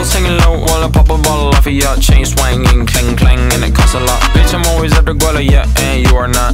Balls hanging low while I pop a bottle off of ya. Chain swinging, clang clang, and it costs a lot. Bitch, I'm always at the guala, yeah, and you are not.